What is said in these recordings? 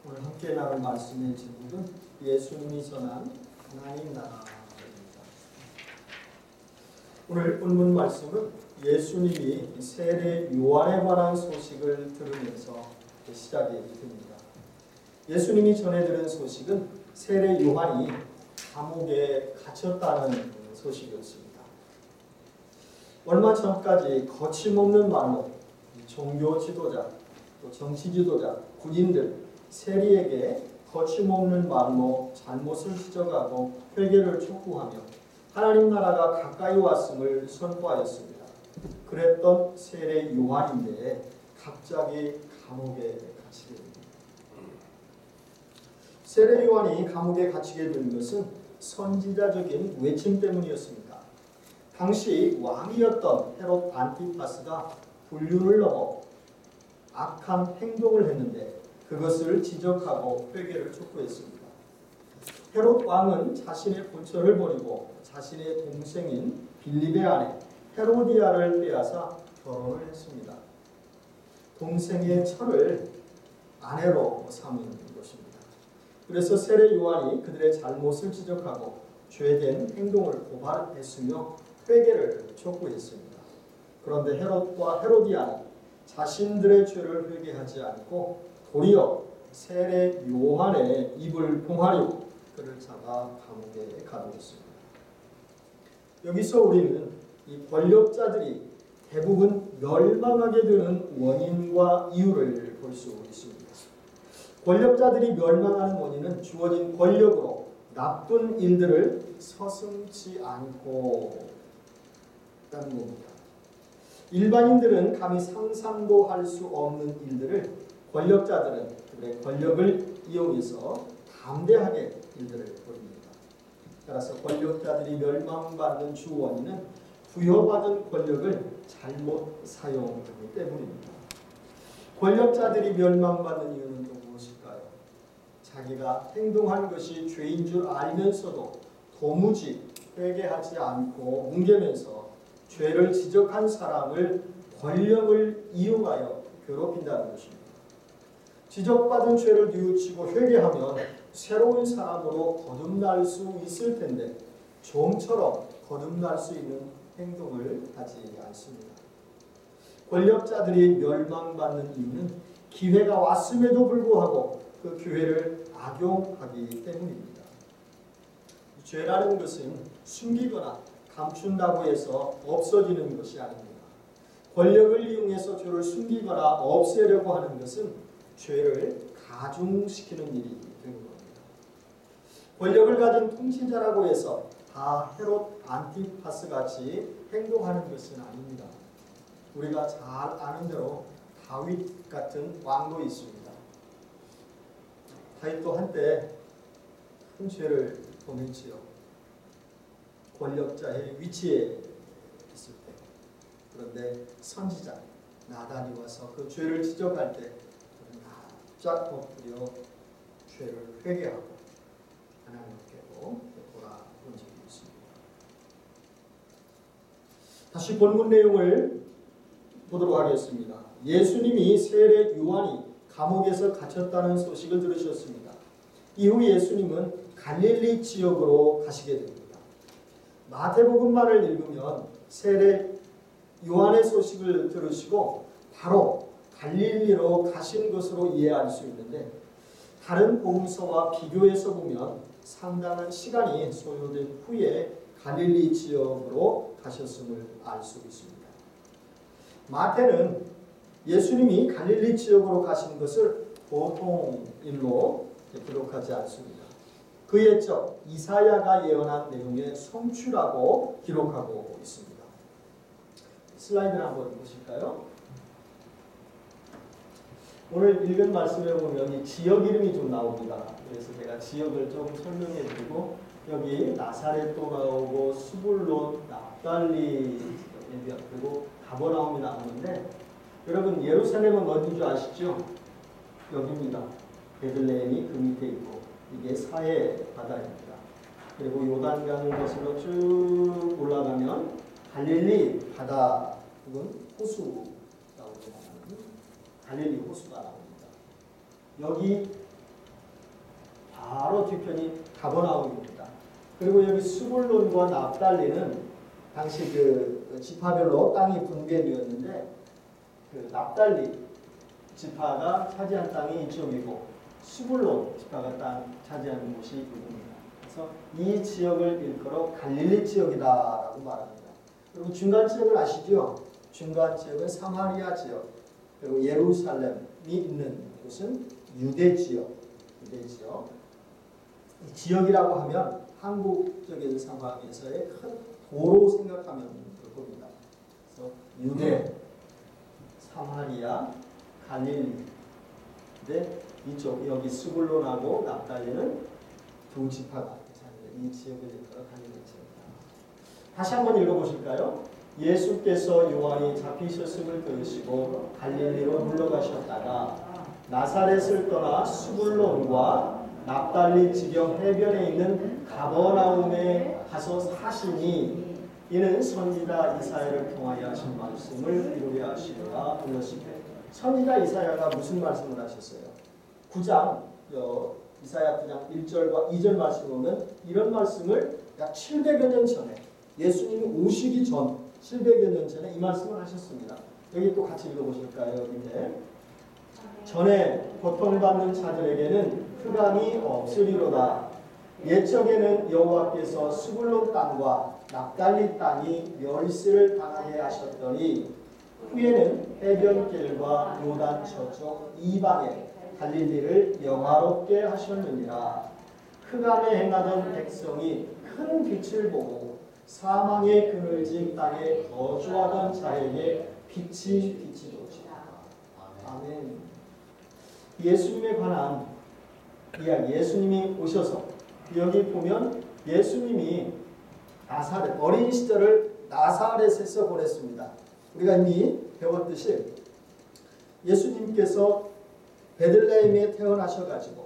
오늘 함께 나눌 말씀의 제목은 예수님이 전한 하나님 나라입니다. 오늘 본문 말씀은 예수님이 세례 요한에 관한 소식을 들으면서 시작이 됩니다. 예수님이 전해들은 소식은 세례 요한이 감옥에 갇혔다는 소식이었습니다. 얼마 전까지 거침없는 말로 종교 지도자, 또 정치 지도자, 군인들, 세리에게 거침없는 말로 잘못을 지적하고 회개를 촉구하며 하나님 나라가 가까이 왔음을 선포하였습니다. 그랬던 세례 요한인데 갑자기 감옥에 갇히게 됩니다. 세례 요한이 감옥에 갇히게 된 것은 선지자적인 외침 때문이었습니다. 당시 왕이었던 헤롯 안티파스가 불륜을 넘어 악한 행동을 했는데 그것을 지적하고 회개를 촉구했습니다. 헤롯 왕은 자신의 본처를 버리고 자신의 동생인 빌립의 아내 헤로디아를 빼앗아 결혼을 했습니다. 동생의 처를 아내로 삼은 것입니다. 그래서 세례 요한이 그들의 잘못을 지적하고 죄된 행동을 고발했으며 회개를 촉구했습니다. 그런데 헤롯과 헤로디아는 자신들의 죄를 회개하지 않고 도리어 세례 요한의 입을 봉하려고 그를 잡아 감옥에 가두었습니다. 여기서 우리는 이 권력자들이 대부분 멸망하게 되는 원인과 이유를 볼 수 있습니다. 권력자들이 멸망하는 원인은 주어진 권력으로 나쁜 일들을 서슴지 않고 있다는 겁니다. 일반인들은 감히 상상도 할 수 없는 일들을 권력자들은 그들의 권력을 이용해서 담대하게 일들을 벌입니다. 따라서 권력자들이 멸망받는 주 원인은 부여받은 권력을 잘못 사용하기 때문입니다. 권력자들이 멸망받는 이유는 또 무엇일까요? 자기가 행동한 것이 죄인 줄 알면서도 도무지 회개하지 않고 뭉개면서 죄를 지적한 사람을 권력을 이용하여 괴롭힌다는 것입니다. 지적받은 죄를 뉘우치고 회개하면 새로운 사람으로 거듭날 수 있을 텐데 좀처럼 거듭날 수 있는 행동을 하지 않습니다. 권력자들이 멸망받는 이유는 기회가 왔음에도 불구하고 그 기회를 악용하기 때문입니다. 죄라는 것은 숨기거나 감춘다고 해서 없어지는 것이 아닙니다. 권력을 이용해서 죄를 숨기거나 없애려고 하는 것은 죄를 가중시키는 일이 되는 겁니다. 권력을 가진 통치자라고 해서 다 헤롯 안티파스 같이 행동하는 것은 아닙니다. 우리가 잘 아는 대로 다윗 같은 왕도 있습니다. 다윗도 한때 큰 죄를 범했지요. 권력자의 위치에 있을 때. 그런데 선지자 나단이 와서 그 죄를 지적할 때 쫙 엎드려 죄를 회개하고 하나님께로 돌아온 적이 있습니다. 다시 본문 내용을 보도록 하겠습니다. 예수님이 세례 요한이 감옥에서 갇혔다는 소식을 들으셨습니다. 이후 예수님은 갈릴리 지역으로 가시게 됩니다. 마태복음만을 읽으면 세례 요한의 소식을 들으시고 바로 갈릴리로 가신 것으로 이해할 수 있는데 다른 복음서와 비교해서 보면 상당한 시간이 소요된 후에 갈릴리 지역으로 가셨음을 알 수 있습니다. 마태는 예수님이 갈릴리 지역으로 가신 것을 보통 일로 기록하지 않습니다. 그의 적 이사야가 예언한 내용의 성취라고 기록하고 있습니다. 슬라이드를 한번 보실까요? 오늘 읽은 말씀에 보면 이 지역 이름이 좀 나옵니다. 그래서 제가 지역을 좀 설명해 드리고 여기 나사렛도 나오고 스불론, 납달리 그리고 가버나움이 나오는데 여러분 예루살렘은 어딘 줄 아시죠? 여기입니다. 베들레헴이 그 밑에 있고 이게 사해 바다입니다. 그리고 요단강을 거슬러 쭉 올라가면 갈릴리 바다 혹은 호수 갈릴리 호수가 나옵니다. 여기 바로 뒤편이 가버나움입니다. 그리고 여기 스불론과 납달리는 당시 그 지파별로 땅이 분배되었는데 그 납달리 지파가 차지한 땅이 이쪽이고 스불론 지파가 땅 차지하는 곳이 이곳입니다. 그래서 이 지역을 일컬어 갈릴리 지역이다라고 말합니다. 그리고 중간 지역을 아시죠? 중간 지역은 사마리아 지역, 그리고 예루살렘이 있는 곳은 유대 지역. 유대 지역. 이 지역이라고 하면 한국적인 상황에서의 큰 도로 생각하면 될 겁니다. 그래서 유대, 사마리아, 갈릴리. 근데 이쪽 여기 스불론하고 납달리는 두 지파가 이 지역을 일컬어 갈릴리 지역이다. 다시 한번 읽어보실까요? 예수께서 요한이 잡히셨음을 들으시고 갈릴리로 물러가셨다가 나사렛을 떠나 스불론과 납달리 지경 해변에 있는 가버나움에 가서 사시니 이는 선지자 이사야를 통하여 하신 말씀을 이루려 하시리라 불렀으되 선지자 이사야가 무슨 말씀을 하셨어요? 9장 이사야 9장 1절과 2절 말씀을 보면 이런 말씀을 약 700여 년 전에 예수님이 오시기 전 700여 년 전에 이 말씀을 하셨습니다. 여기 또 같이 읽어보실까요? 여기인데 전에 고통받는 자들에게는 흑암이 없으리로다. 옛적에는 여호와께서 스불론 땅과 납달리 땅이 멸시를 당하게 하셨더니 후에는 해변길과 요단 저쪽 이방에 갈릴리를 영화롭게 하셨느니라. 흑암에 행하던 백성이 큰 빛을 보고 사망의 그늘진 땅에 거주하던 자에게 빛이 비치도다. 아멘. 예수님에 관한 이야기, 예수님이 오셔서 여기 보면 예수님이 나사렛, 어린 시절을 나사렛에서 보냈습니다. 우리가 이미 배웠듯이 예수님께서 베들레헴에 태어나셔가지고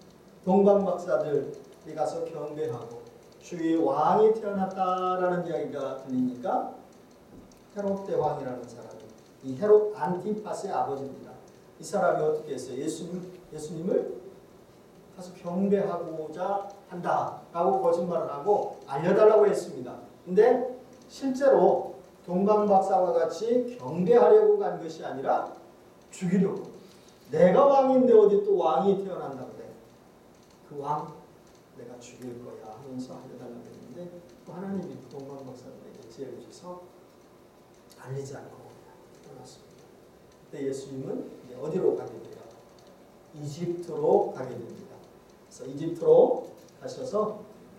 동방박사들이 가서 경배하고 주위에 왕이 태어났다라는 이야기가 들리니까 헤롯 대왕이라는 사람이 이 헤롯 안티파스의 아버지입니다. 이 사람이 어떻게 했어요? 예수님을 가서 경배하고자 한다라고 거짓말을 하고 알려달라고 했습니다. 근데 실제로 동방박사와 같이 경배하려고 간 것이 아니라 죽이려고. 내가 왕인데 어디 또 왕이 태어난다 그래. 그 왕 내가 죽일 거야 하면서 알려달라고 했는데 또 하나님이 동방박사들에게 지혜를 주셔서 알리지 않고 떠났습니다. 그때 예수님은 어디로 가게 돼요? 이집트로 가게 됩니다. 그래서 이집트로 가셔서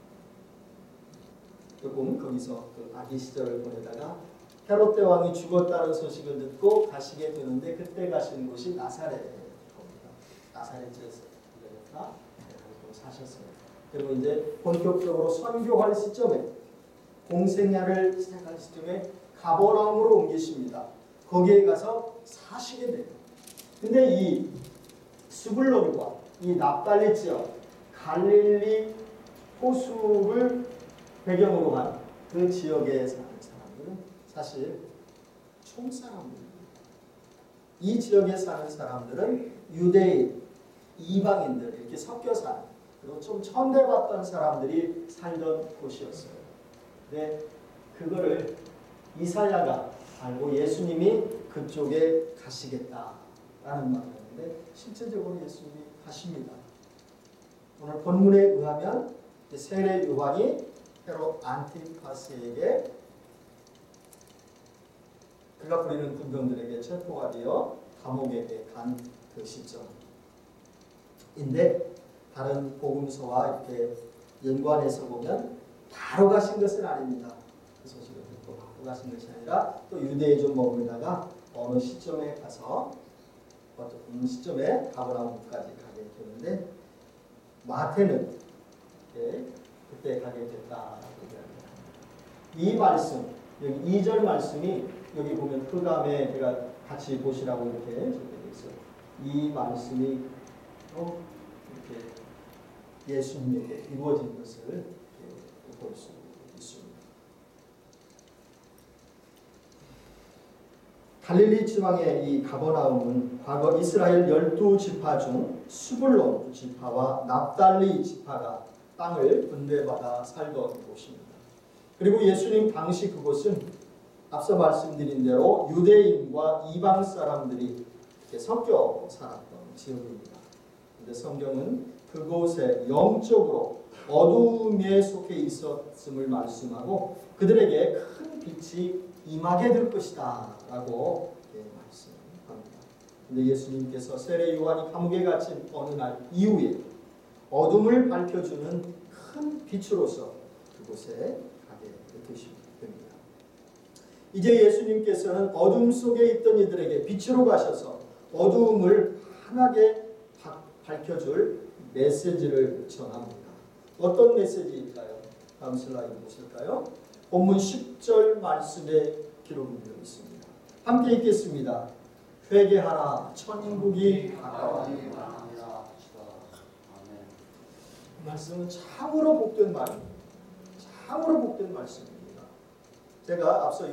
조금 거기서 그 아기 시절을 보내다가 헤롯 대왕이 죽었다는 소식을 듣고 가시게 되는데 그때 가신 곳이 나사렛입니다. 나사렛에서 사셨어요. 그리고 이제 본격적으로 선교할 시점에 공생애를 시작할 시점에 가버나움으로 옮기십니다. 거기에 가서 사시게 돼요. 근데 이 스불론과 이 납달리 지역 갈릴리 호수를 배경으로 한 그 지역에 사는 사람들은 사실 총사람들입니다. 이 지역에 사는 사람들은 유대인, 이방인들 이렇게 섞여 사는 그리고 좀 천대받던 사람들이 살던 곳이었어요. 근데 그거를 이사야가 알고 예수님이 그쪽에 가시겠다라는 말을 했는데 실제적으로 예수님이 가십니다. 오늘 본문에 의하면 세례 요한이 헤롯 안티파스에게 그가 부리는 군병들에게 체포가 되어 감옥에 간 그 시점인데 다른 복음서와 이렇게 연관해서 보면 바로 가신 것은 아닙니다. 그 소식을 듣고 바로 가신 것이 아니라 또 유대에 좀 머물다가 어느 시점에 가서 어떤 시점에 가버나움까지 가게 되는데 마태는 그때 가게 됐다라고 이야기합니다. 이 말씀, 여기 2절 말씀이 여기 보면 흑암에 제가 같이 보시라고 이렇게 적혀져 있어요. 이 말씀이 이렇게 예수님에게 이루어진 것을 볼 수 있습니다. 갈릴리 지방의 이 가버나움은 과거 이스라엘 12지파 중 스불론 지파와 납달리 지파가 땅을 분배받아 살던 곳입니다. 그리고 예수님 당시 그곳은 앞서 말씀드린 대로 유대인과 이방 사람들이 이렇게 섞여 살았던 지역입니다. 그런데 성경은 그곳에 영적으로 어둠에 속해 있었음을 말씀하고 그들에게 큰 빛이 임하게 될 것이다 라고 말씀합니다. 그런데 예수님께서 세례 요한이 감옥에 갇힌 어느 날 이후에 어둠을 밝혀주는 큰 빛으로서 그곳에 가게 됩니다. 이제 예수님께서는 어둠 속에 있던 이들에게 빛으로 가셔서 어두움을 환하게 밝혀줄 메시지를 전합니다. 어떤 메시지일까요? 다음 슬라이드 보실까요? 본문 10절 말씀에 기록이 되어 있습니다. 함께 읽겠습니다. 회개하라 천국이 가까웠느니라. 이 말씀은 참으로 복된 말입니다. 참으로 복된 말씀입니다. 제가 앞서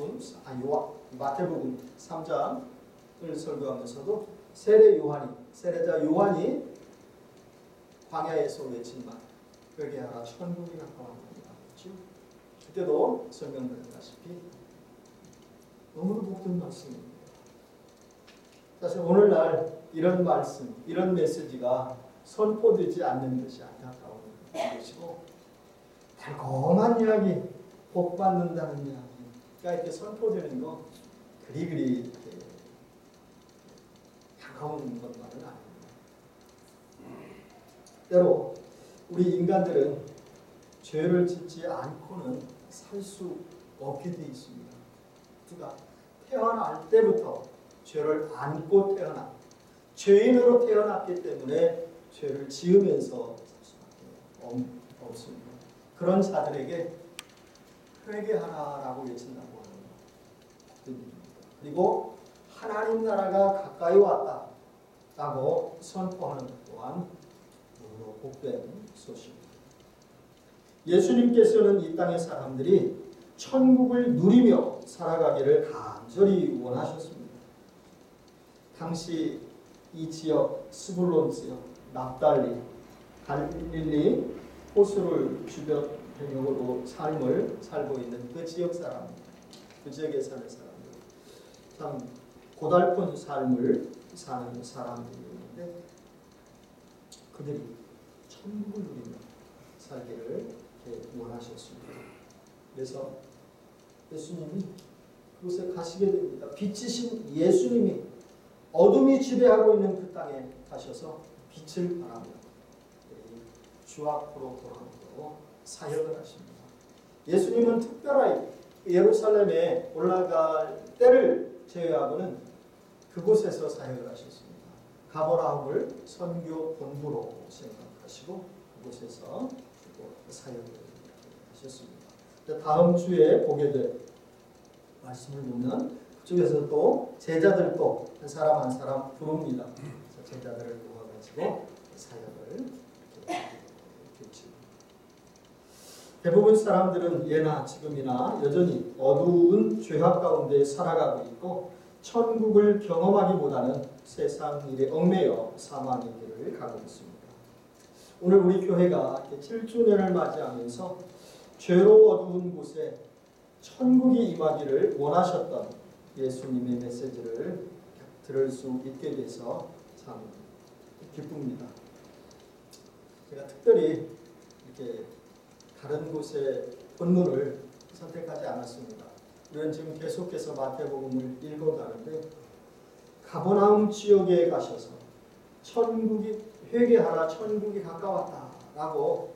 마태복음 3장을 설교하면서도 세례자 요한이 광야에서 외친 말, 회개하라 천국이 가까웠느니라. 그때도 설명드렸다시피 너무도 복된 말씀입니다. 사실 오늘날 이런 말씀, 이런 메시지가 선포되지 않는 것이 안타까운 것이고 달콤한 이야기, 복 받는다는 이야기가 이렇게 선포되는 거 그리 가까운 것만은 아닙니다. 때로 우리 인간들은 죄를 짓지 않고는 살 수 없게 되어 있습니다. 우리가 태어날 때부터 죄를 안고 죄인으로 태어났기 때문에 죄를 지으면서 살 수밖에 없습니다. 그런 자들에게 회개하라라고 외친다고 하는 것입니다. 그리고 하나님 나라가 가까이 왔다라고 선포하는 것 또한 너무나 복된 소식입니다. 예수님께서는 이 땅의 사람들이 천국을 누리며 살아가기를 간절히 원하셨습니다. 당시 이 지역, 스불론 지역, 납달리, 갈릴리, 호수를 주변 배경으로 삶을 살고 있는 그 지역 사람들, 그 지역에 사는 사람들, 참 고달픈 삶을 사는 사람들이었는데 그들이 천국을 누리며 살기를 원하셨습니다. 그래서 예수님이 그곳에 가시게 됩니다. 빛이신 예수님이 어둠이 지배하고 있는 그 땅에 가셔서 빛을 발합니다. 주 앞으로 돌아오고 사역을 하십니다. 예수님은 특별하게 예루살렘에 올라갈 때를 제외하고는 그곳에서 사역을 하셨습니다. 가버나움을 선교 본부로 생각하시고 그곳에서 사역을 하셨습니다. 다음 주에 보게 될 말씀을 보면 그쪽에서 또 제자들도 한 사람 한 사람 부릅니다. 제자들을 모아가지고 사역을 펼칩니다. 대부분 사람들은 예나 지금이나 여전히 어두운 죄악 가운데 살아가고 있고 천국을 경험하기보다는 세상 일에 얽매여 사망의 길을 가고 있습니다. 오늘 우리 교회가 7주년을 맞이하면서 죄로 어두운 곳에 천국이 임하기를 원하셨던 예수님의 메시지를 들을 수 있게 돼서 참 기쁩니다. 제가 특별히 이렇게 다른 곳의 본문을 선택하지 않았습니다. 우리는 지금 계속해서 마태복음을 읽어가는데 가버나움 지역에 가셔서 천국이 회개하라 천국이 가까웠다라고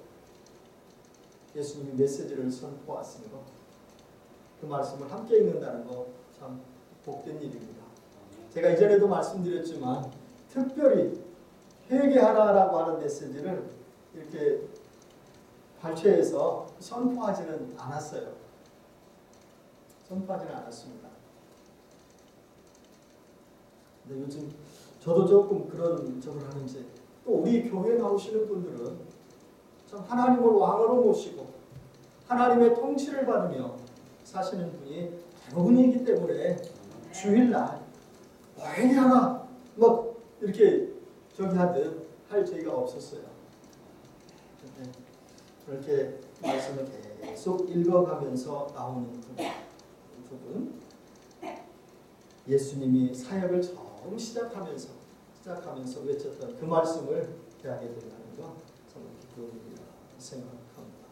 예수님이 메시지를 선포하신 것, 그 말씀을 함께 읽는다는 거 참 복된 일입니다. 제가 이전에도 말씀드렸지만 특별히 회개하라라고 하는 메시지를 이렇게 발췌해서 선포하지는 않았어요. 선포하지는 않았습니다. 근데 요즘 저도 조금 그런 점을 하는지 또 우리 교회에 나오시는 분들은 참 하나님을 왕으로 모시고 하나님의 통치를 받으며 사시는 분이 대부분이기 때문에 주일날 회개하라 뭐 이렇게 저기 하듯 할 저희가 없었어요. 그렇게 말씀을 계속 읽어가면서 나오는 부분, 예수님이 사역을 처음 시작하면서 외쳤던 그 말씀을 대하게 된다는 거 정말 기쁨이라 생각합니다.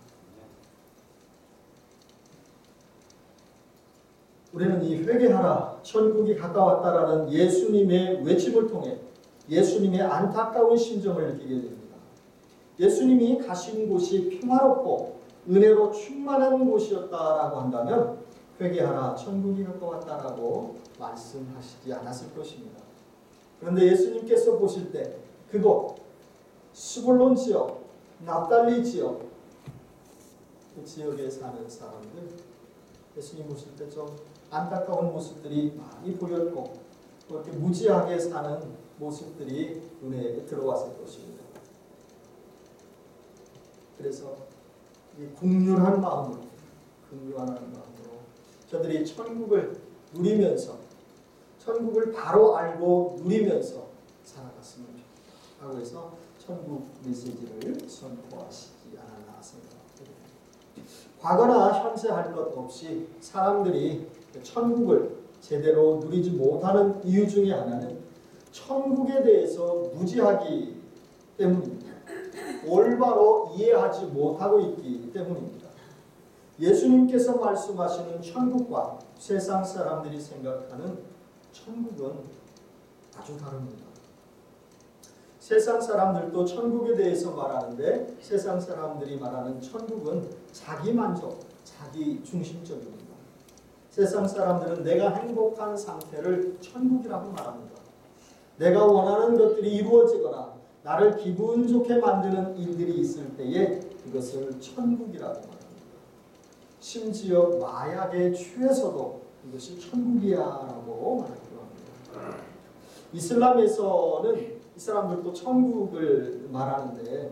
우리는 이 회개하라 천국이 가까웠다라는 예수님의 외침을 통해 예수님의 안타까운 심정을 느끼게 됩니다. 예수님이 가신 곳이 평화롭고 은혜로 충만한 곳이었다라고 한다면 회개하라 천국이 가까웠다라고 말씀하시지 않았을 것입니다. 그런데 예수님께서 보실 때 그곳 스불론 지역, 납달리 지역, 그 지역에 사는 사람들 예수님 보실 때 좀 안타까운 모습들이 많이 보였고 또 이렇게 무지하게 사는 모습들이 눈에 들어왔을 것입니다. 그래서 이 긍휼한 마음으로 저들이 천국을 누리면서 천국을 바로 알고 누리면서 살아갔으면 좋겠다 하고 해서 천국 메시지를 선포하시지 않았나 생각합니다. 과거나 현재 할 것 없이 사람들이 천국을 제대로 누리지 못하는 이유 중에 하나는 천국에 대해서 무지하기 때문입니다. 올바로 이해하지 못하고 있기 때문입니다. 예수님께서 말씀하시는 천국과 세상 사람들이 생각하는 천국은 아주 다릅니다. 세상 사람들도 천국에 대해서 말하는데 세상 사람들이 말하는 천국은 자기 만족, 자기 중심적입니다. 세상 사람들은 내가 행복한 상태를 천국이라고 말합니다. 내가 원하는 것들이 이루어지거나 나를 기분 좋게 만드는 일들이 있을 때에 그것을 천국이라고 말합니다. 심지어 마약에 취해서도 이것이 천국이야라고 말하기도 합니다. 이슬람에서는 이 사람들도 천국을 말하는데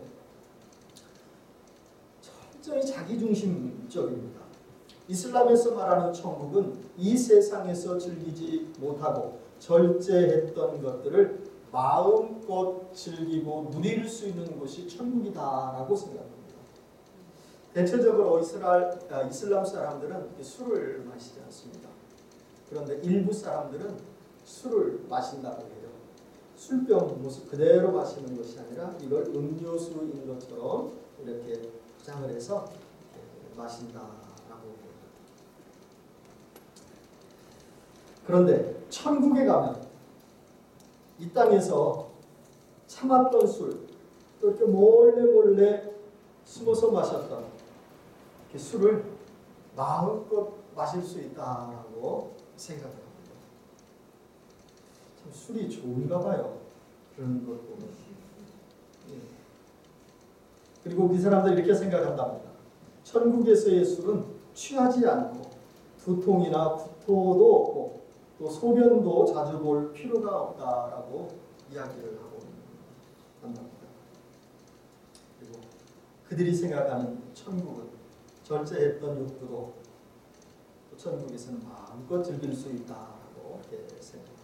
철저히 자기중심적입니다. 이슬람에서 말하는 천국은 이 세상에서 즐기지 못하고 절제했던 것들을 마음껏 즐기고 누릴 수 있는 곳이 천국이다라고 생각합니다. 대체적으로 이슬람 사람들은 술을 마시지 않습니다. 그런데 일부 사람들은 술을 마신다고 해요. 술병 모습 그대로 마시는 것이 아니라 이걸 음료수인 것처럼 이렇게 포장을 해서 마신다라고 해요. 그런데 천국에 가면 이 땅에서 참았던 술, 또 이렇게 몰래 숨어서 마셨던 그 술을 마음껏 마실 수 있다라고 생각합니다. 참 술이 좋은가 봐요. 그런 것 보면. 그리고 그 사람들이 이렇게 생각한답니다. 천국에서의 술은 취하지 않고 두통이나 구토도 없고 또 소변도 자주 볼 필요가 없다라고 이야기를 하고 한답니다. 그리고 그들이 생각하는 천국은 절제했던 욕구도 천국에서는 마음껏 즐길 수 있다라고 이렇게 생각합니다.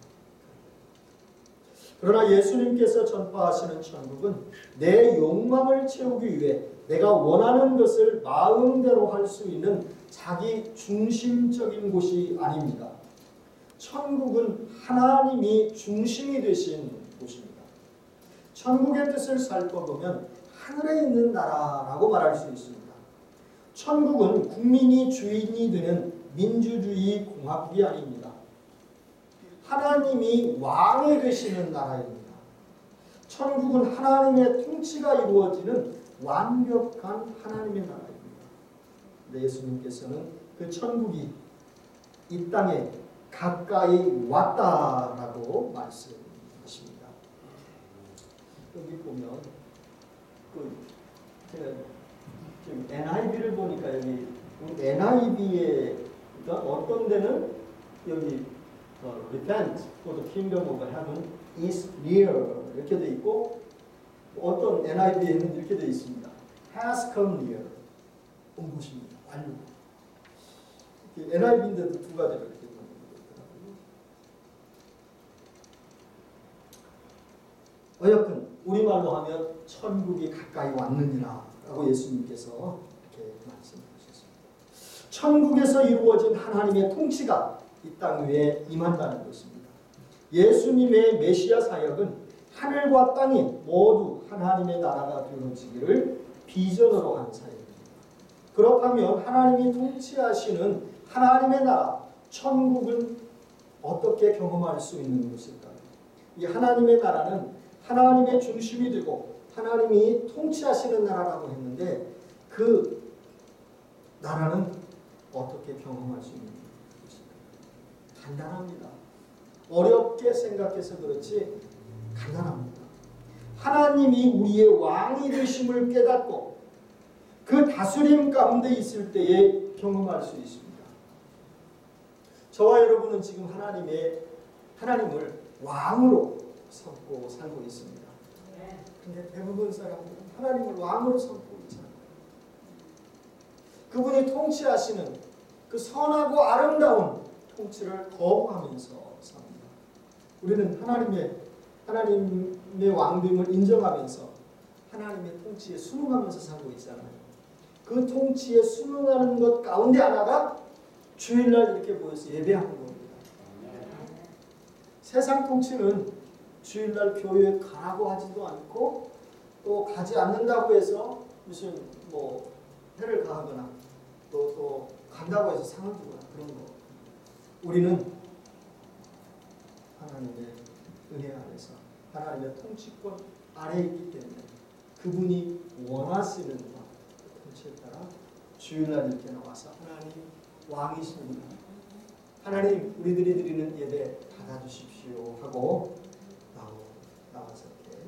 그러나 예수님께서 전파하시는 천국은 내 욕망을 채우기 위해 내가 원하는 것을 마음대로 할 수 있는 자기 중심적인 곳이 아닙니다. 천국은 하나님이 중심이 되신 곳입니다. 천국의 뜻을 살펴보면 하늘에 있는 나라라고 말할 수 있습니다. 천국은 국민이 주인이 되는 민주주의 공화국이 아닙니다. 하나님이 왕이 되시는 나라입니다. 천국은 하나님의 통치가 이루어지는 완벽한 하나님의 나라입니다. 근데 예수님께서는 그 천국이 이 땅에 가까이 왔다라고 말씀하십니다. 여기 보면 제가 지금 NIV를 보니까 여기 NIV에 어떤 데는 여기 Repent for the kingdom of heaven is near 이렇게 돼 있고 어떤 NIV에는 이렇게 돼 있습니다. Has come near 온 것입니다. 완료. NIV인데도 두 가지를 이렇게 보는 거더라고요. 어여튼 우리말로 하면 천국이 가까이 왔느니라 라고 예수님께서 이렇게 말씀하셨습니다. 천국에서 이루어진 하나님의 통치가 이 땅 위에 임한다는 것입니다. 예수님의 메시아 사역은 하늘과 땅이 모두 하나님의 나라가 되어지기를 비전으로 한 사역입니다. 그렇다면 하나님이 통치하시는 하나님의 나라, 천국은 어떻게 경험할 수 있는 것일까요? 이 하나님의 나라는 하나님의 중심이 되고 하나님이 통치하시는 나라라고 했는데 그 나라는 어떻게 경험할 수 있는 것일까요? 간단합니다. 어렵게 생각해서 그렇지 간단합니다. 하나님이 우리의 왕이 되심을 깨닫고 그 다스림 가운데 있을 때에 경험할 수 있습니다. 저와 여러분은 지금 하나님을 왕으로 삼고 살고 있습니다. 근데 대부분 사람들은 하나님을 왕으로 삼고 있잖아요. 그분이 통치하시는 그 선하고 아름다운 통치를 거부하면서 삽니다. 우리는 하나님의 왕됨을 인정하면서 하나님의 통치에 순응하면서 살고 있잖아요. 그 통치에 순응하는 것 가운데 하나가 주일날 이렇게 모여서 예배하는 겁니다. 세상 통치는 주일날 교회에 가라고 하지도 않고 또 가지 않는다고 해서 무슨 해를 가하거나 또 간다고 해서 상을 주거나 그런 거. 우리는 하나님의 은혜 안에서 하나님의 통치권 아래에 있기 때문에 그분이 원하시는 통치에 따라 주일날 이렇게 나와서 하나님 왕이십니다. 하나님 우리들이 드리는 예배 받아주십시오 하고 나와서 이렇게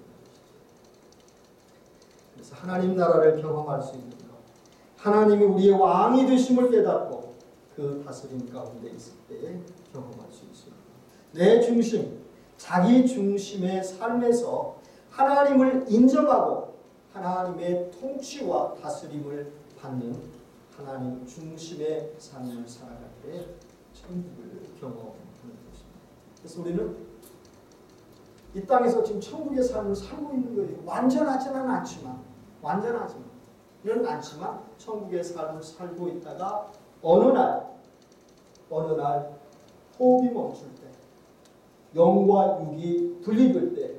그래서 하나님 나라를 경험할 수 있는 것, 하나님이 우리의 왕이 되심을 깨닫고 그 다스림 가운데 있을 때에 경험할 수 있습니다. 내 중심, 자기 중심의 삶에서 하나님을 인정하고 하나님의 통치와 다스림을 받는 하나님 중심의 삶을 살아갈 때 천국을 경험하는 것입니다. 그래서 우리는 이 땅에서 지금 천국의 삶을 살고 있는 거예요. 완전하지는 않지만 천국의 삶을 살고 있다가 어느 날 호흡이 멈출 때, 영과 육이 분리될 때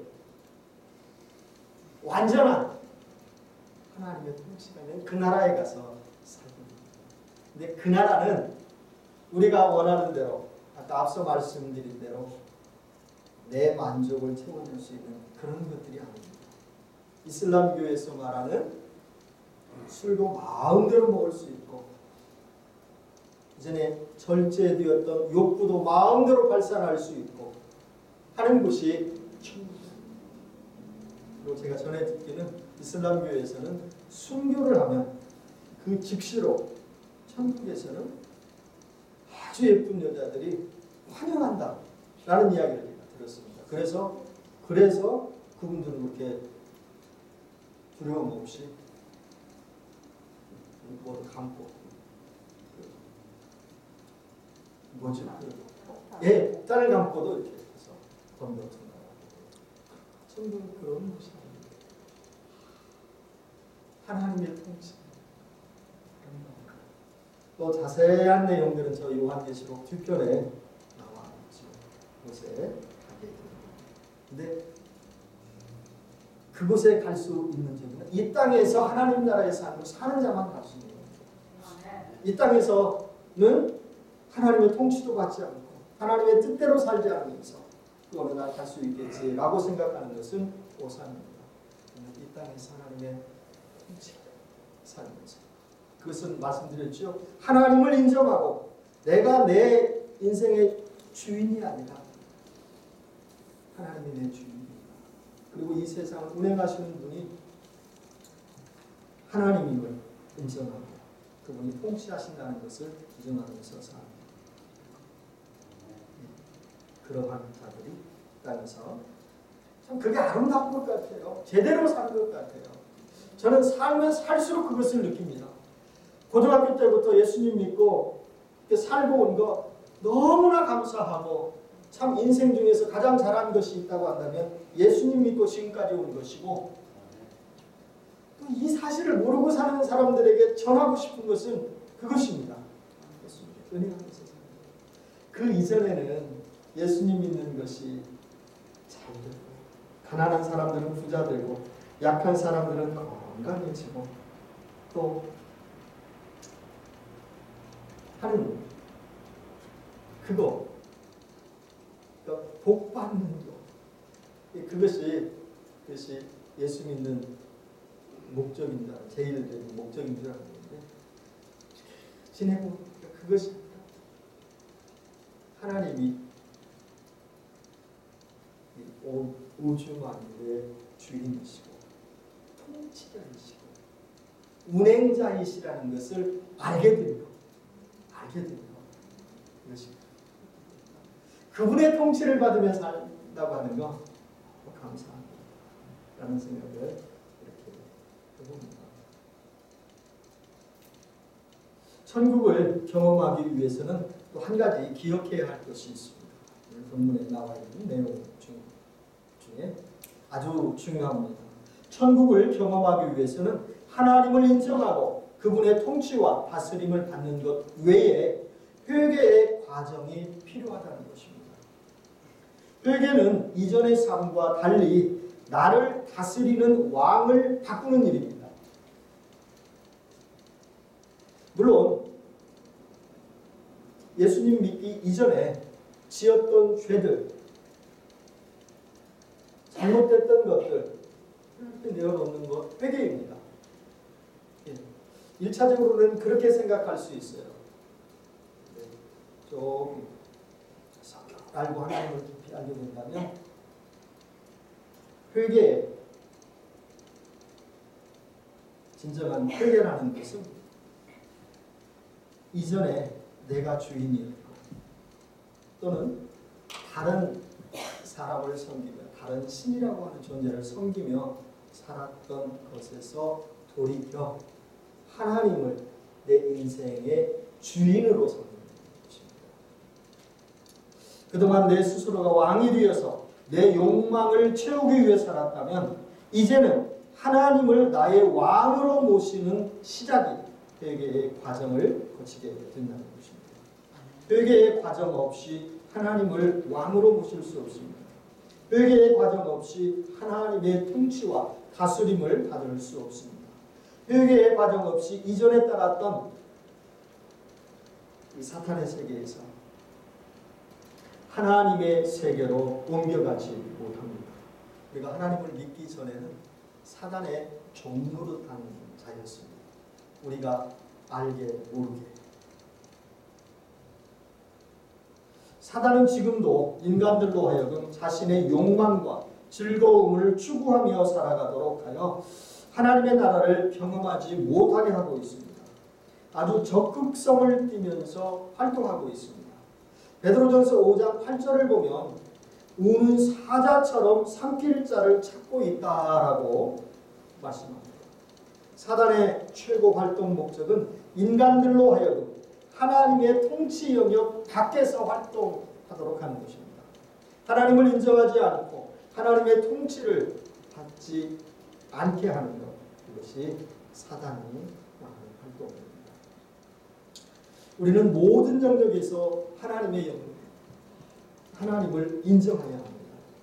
완전한 하나님의 통치가 있는 그 나라에 가서 살고 있습니다. 근데 그 나라는 우리가 원하는 대로 아까 앞서 말씀드린 대로 내 만족을 채워줄 수 있는 그런 것들이 아닙니다. 이슬람교에서 말하는 술도 마음대로 먹을 수 있고 이전에 절제되었던 욕구도 마음대로 발산할 수 있고 하는 곳이 천국입니다. 그리고 제가 전에 듣기는 이슬람교에서는 순교를 하면 그 즉시로 천국에서는 아주 예쁜 여자들이 환영한다 라는 이야기를 제가 들었습니다. 그래서 그분들은 그렇게 두려움 없이 뭐를 감고 복단을 감고도 이렇게 해서 건너편다. 천국은 그런 곳이 아닙니다. 하나님의 통치. 또 자세한 내용들은 저 요한계시록 뒤편에 나와 있죠. 그곳에 가게 됩니다. 근데 그곳에 갈 수 있는 점은 이 땅에서 하나님 나라의 삶을 사는 자만 갈 수 있는 겁니다. 이 땅에서는 하나님의 통치도 받지 않고 하나님의 뜻대로 살지 않으면서 그 어느 날 갈 수 있겠지라고 생각하는 것은 오산입니다. 이 땅에서 하나님의 통치 살면서 그것은 말씀드렸죠. 하나님을 인정하고 내가 내 인생의 주인이 아니라 하나님이 내 주인입니다. 그리고 이 세상을 운행하시는 분이 하나님임을 인정하고 그분이 통치하신다는 것을 인정하면서 삽니다. 그러한 자들이 땅에서 참 그게 아름다운 것 같아요. 제대로 사는 것 같아요. 저는 살면 살수록 그것을 느낍니다. 고등학교 때부터 예수님 믿고 살고 온 거 너무나 감사하고 참 인생 중에서 가장 잘한 것이 있다고 한다면 예수님 믿고 지금까지 온 것이고, 또 이 사실을 모르고 사는 사람들에게 전하고 싶은 것은 그것입니다. 은혜가 있어서. 그 이전에는 예수님 믿는 것이 잘 되고, 가난한 사람들은 부자 되고, 약한 사람들은 건강해지고, 또 하는 그거, 그러니까 복 받는 것, 그것이 예수 믿는 목적입니다. 제일 목적인 줄 알았는데 지내고 그것입니다. 하나님이 우주 만물의 주인이시고 통치자이시고 운행자이시라는 것을 알게 된 것, 이것입니다. 그분의 통치를 받으며 산다고 하는 거 감사합니다 라는 생각을 이렇게 해봅니다. 천국을 경험하기 위해서는 또 한 가지 기억해야 할 것이 있습니다. 오늘 본문에 나와 있는 내용 중에 아주 중요합니다. 천국을 경험하기 위해서는 하나님을 인정하고 그분의 통치와 다스림을 받는 것 외에 회개의 과정이 필요하다는 것입니다. 회개는 이전의 삶과 달리 나를 다스리는 왕을 바꾸는 일입니다. 물론 예수님 믿기 이전에 지었던 죄들, 잘못됐던 것들 내어놓는 것 회개입니다. 1차적으로는 그렇게 생각할 수 있어요. 좀 성경 알고 하나님을 깊이 알게 된다면 회개, 진정한 회개라는 것은 이전에 내가 주인이었고 또는 다른 사람을 섬기며 다른 신이라고 하는 존재를 섬기며 살았던 것에서 돌이켜 하나님을 내 인생의 주인으로 섬기는 것입니다. 그동안 내 스스로가 왕이 되어서 내 욕망을 채우기 위해 살았다면 이제는 하나님을 나의 왕으로 모시는 시작이 회개의 과정을 거치게 된다는 것입니다. 회개의 과정 없이 하나님을 왕으로 모실 수 없습니다. 회개의 과정 없이 하나님의 통치와 다스림을 받을 수 없습니다. 회개의 과정 없이 이전에 따랐던 이 사탄의 세계에서 하나님의 세계로 옮겨가지 못합니다. 우리가 하나님을 믿기 전에는 사단의 종노릇한 자였습니다. 우리가 알게 모르게. 사단은 지금도 인간들로 하여금 자신의 욕망과 즐거움을 추구하며 살아가도록 하여 하나님의 나라를 경험하지 못하게 하고 있습니다. 아주 적극성을 띠면서 활동하고 있습니다. 베드로전서 5장 8절을 보면 우는 사자처럼 삼킬 자를 찾고 있다라고 말씀합니다. 사단의 최고 활동 목적은 인간들로 하여금 하나님의 통치 영역 밖에서 활동하도록 하는 것입니다. 하나님을 인정하지 않고 하나님의 통치를 받지 않게 하는 것, 이것이 사단이 하는 활동입니다. 우리는 모든 영역에서 하나님의 영역, 하나님을 인정해야 합니다.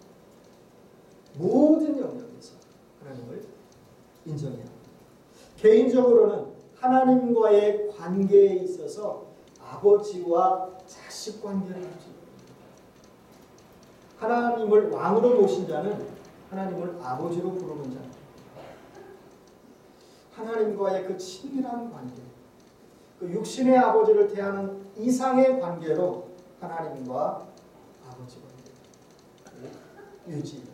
모든 영역에서 하나님을 인정해야 합니다. 개인적으로는 하나님과의 관계에 있어서 아버지와 자식 관계를 유지합니다. 하나님을 왕으로 모신 자는 하나님을 아버지로 부르는 자입니다. 하나님과의 그 친밀한 관계, 그 육신의 아버지를 대하는 이상의 관계로 하나님과 아버지 관계를 유지합니다.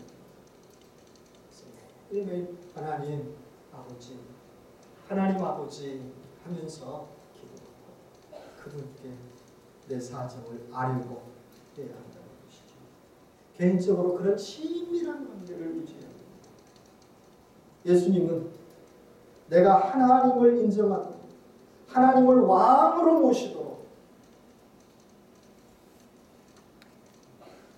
매일 하나님 아버지, 하나님 아버지 하면서 기도하고 그분께 내 사정을 아뢰고 해야 한다는 것이죠. 개인적으로 그런 친밀한 관계를 유지해야 합니다. 예수님은 내가 하나님을 인정하고 하나님을 왕으로 모시도록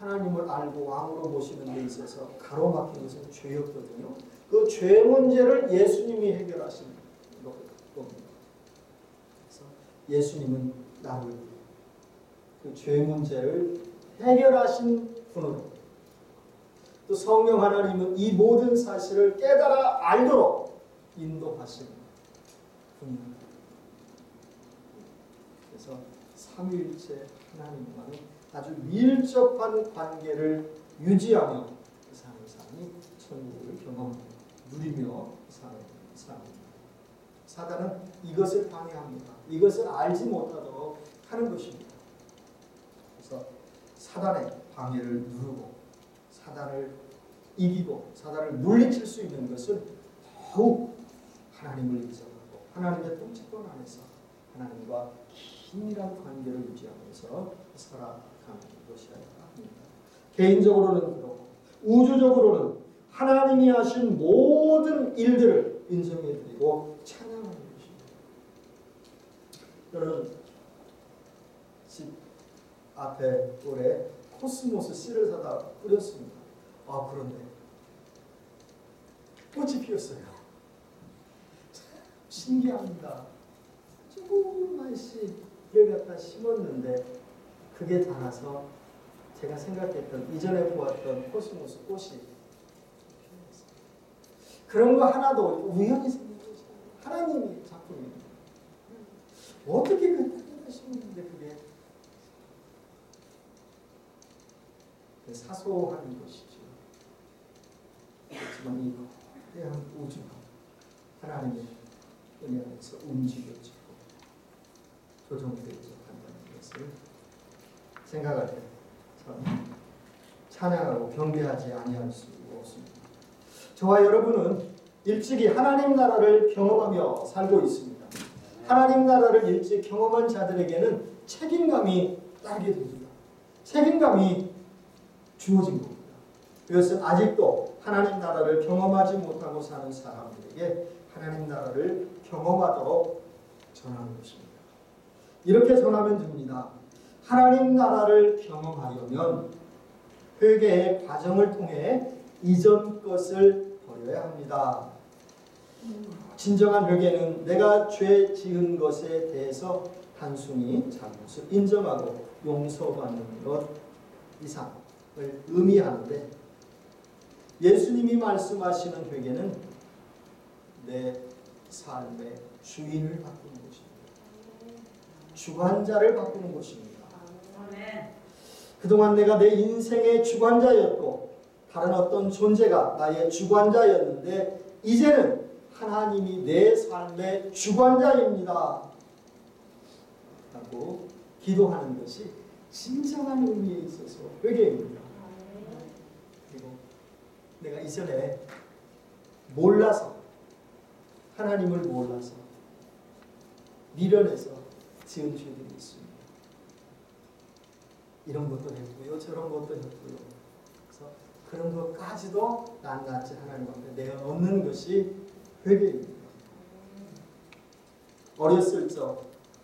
하나님을 알고 왕으로 모시는 데 있어서 가로막힌 것은 죄였거든요. 그 죄 문제를 예수님이 해결하신 겁니다. 그래서 예수님은 나를 그 죄 문제를 해결하신 분으로, 또 성령 하나님은 이 모든 사실을 깨달아 알도록 인도하시는 분입니다. 그래서 삼위일체 하나님과는 아주 밀접한 관계를 유지하며 사는 사람이 천국을 경험하며 누리며 사는 사람입니다. 사단은 이것을 방해합니다. 이것을 알지 못하도록 하는 것입니다. 그래서 사단의 방해를 누르고 사단을 이기고 사단을 물리칠 수 있는 것은 더욱 하나님을 인정하고 하나님의 통치권 안에서 하나님과 긴밀한 관계를 유지하면서 살아가는 것이어야 합니다. 개인적으로는 그렇고 우주적으로는 하나님이 하신 모든 일들을 인정해드리고 찬양하는 것입니다. 저는 집 앞에 올해 코스모스 씨를 사다 뿌렸습니다. 그런데 꽃이 피었어요. 신기합니다. 조그만 씨를 갖다 심었는데 그게 자라서 제가 생각했던 이전에 보았던 코스모스 꽃이 피었어요. 그런 거 하나도 우연히 생긴 거죠. 하나님이 작품입니다. 어떻게 그 땅에다 심었는데 그게 사소한 것이죠. 그렇지만 이 거대한 우주가 하나님의 은혜 안에서 움직여지고 조정되어져 간다는 것을 생각할 때 참 찬양하고 경배하지 아니할 수 없습니다. 저와 여러분은 일찍이 하나님 나라를 경험하며 살고 있습니다. 하나님 나라를 일찍 경험한 자들에게는 책임감이 따르게 됩니다. 책임감이 주어진 겁니다. 이것은 아직도 하나님 나라를 경험하지 못하고 사는 사람들에게 하나님 나라를 경험하도록 전하는 것입니다. 이렇게 전하면 됩니다. 하나님 나라를 경험하려면 회개의 과정을 통해 이전 것을 버려야 합니다. 진정한 회개는 내가 죄 지은 것에 대해서 단순히 잘못을 인정하고 용서받는 것 이상을 의미하는데, 예수님이 말씀하시는 회개는 내 삶의 주인을 바꾸는 것입니다. 주관자를 바꾸는 것입니다. 그동안 내가 내 인생의 주관자였고 다른 어떤 존재가 나의 주관자였는데 이제는 하나님이 내 삶의 주관자입니다 라고 기도하는 것이 진정한 의미에 있어서 회개입니다. 그리고 내가 이전에 몰라서, 하나님을 몰라서 미련해서 지은 죄들이 있습니다. 이런 것도 했고요, 저런 것도 했고요. 그래서 그런 것까지도 낱낱이 하나님 앞에 내어놓는 것이 회개입니다. 어렸을 적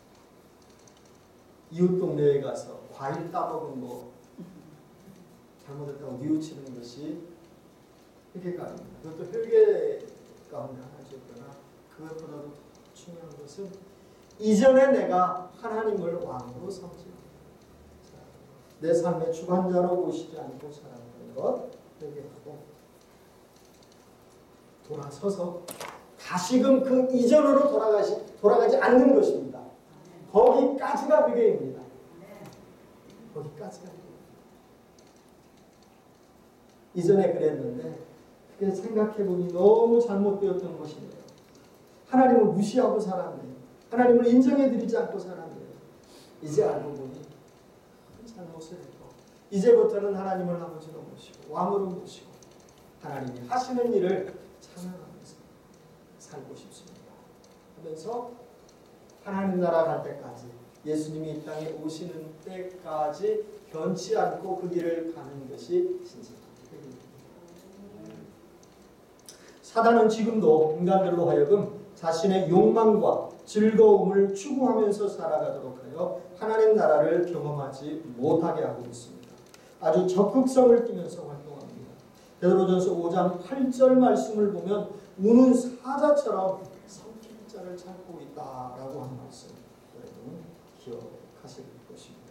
이웃 동네에 가서 과일 따먹은 거 잘못했다고 뉘우치는 것이 회개감입니다. 그것도 회개 가운데 하나죠. 그러나 그것보다도 중요한 것은 이전에 내가 하나님을 왕으로 삼지, 내 삶의 주관자로 모시지 않고 살아가는 것 회개하고 돌아서서 다시금 그 이전으로 돌아가지 않는 것입니다. 거기까지가 회개입니다. 거기까지가 회개입니다. 이전에 그랬는데 그게 생각해보니 너무 잘못되었던 것이네요. 하나님을 무시하고 살았네요. 하나님을 인정해드리지 않고 살았네요. 이제 알고 보니 잘못을 했고 이제부터는 하나님을 아버지로 모시고 왕으로 모시고 하나님이 하시는 일을 찬양하면서 살고 싶습니다 하면서 하나님 나라 갈 때까지, 예수님이 이 땅에 오시는 때까지 변치 않고 그 길을 가는 것이 진정한 회개입니다. 사단은 지금도 인간들로 하여금 자신의 욕망과 즐거움을 추구하면서 살아가도록 하여 하나님 나라를 경험하지 못하게 하고 있습니다. 아주 적극성을 띠면서 활동합니다. 베드로전서 5장 8절 말씀을 보면 우는 사자처럼 삼킬 자를 찾고 있다라고 하는 말씀 여러분 기억하실 것입니다.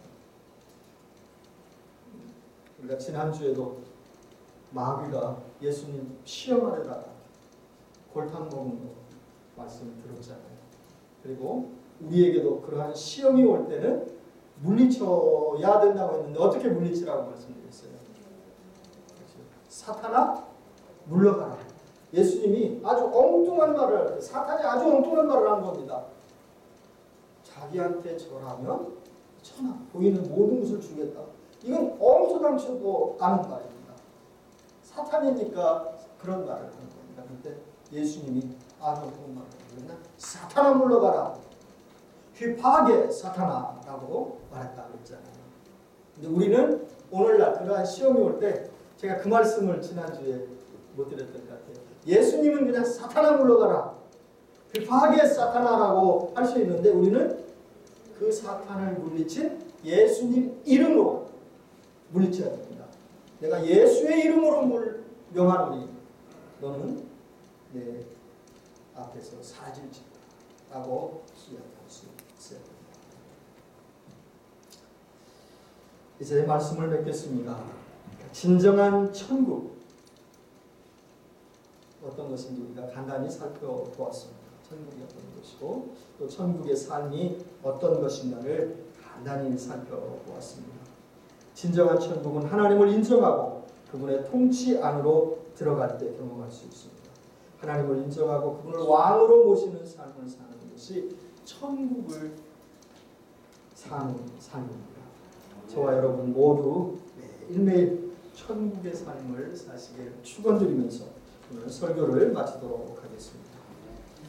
우리가 지난주에도 마귀가 예수님 시험 아래다가 골탕 먹은 거 말씀을 들었잖아요. 그리고 우리에게도 그러한 시험이 올 때는 물리쳐야 된다고 했는데 어떻게 물리치라고 말씀드렸어요? 사탄아 물러가라. 예수님이 아주 엉뚱한 말을 할 때 사탄이 아주 엉뚱한 말을 한 겁니다. 자기한테 절하면 천하 보이는 모든 것을 주겠다. 이건 엉터당쳐도 아는 말입니다. 사탄이니까 그런 말을 하는 겁니다. 그런데 예수님이 아주 엉뚱한 말을 하는 사탄아 물러가라. 휘파하게 사탄아라고 말했다 그랬잖아요. 근데 우리는 오늘날 그러한 시험이 올 때 제가 그 말씀을 지난주에 못 드렸던 것 같아요. 예수님은 그냥 사탄아 물러가라. 휘파하게 사탄아라고 할 수 있는데 우리는 그 사탄을 물리친 예수님 이름으로 물리쳐야 됩니다. 내가 예수의 이름으로 명하노니 너는 내 앞에서 사라질지다 라고 기약할 수 있어야 됩니다. 이제 말씀을 맺겠습니다. 진정한 천국 어떤 것인지 우리가 간단히 살펴보았습니다. 천국이 어떤 것이고 또 천국의 삶이 어떤 것인가를 간단히 살펴보았습니다. 진정한 천국은 하나님을 인정하고 그분의 통치 안으로 들어갈 때 경험할 수 있습니다. 하나님을 인정하고 그분을 왕으로 모시는 삶을 사는 것이 천국을 사는 삶입니다. 저와 여러분 모두 매일매일 천국의 삶을 사시길 축원드리면서 오늘 설교를 마치도록 하겠습니다.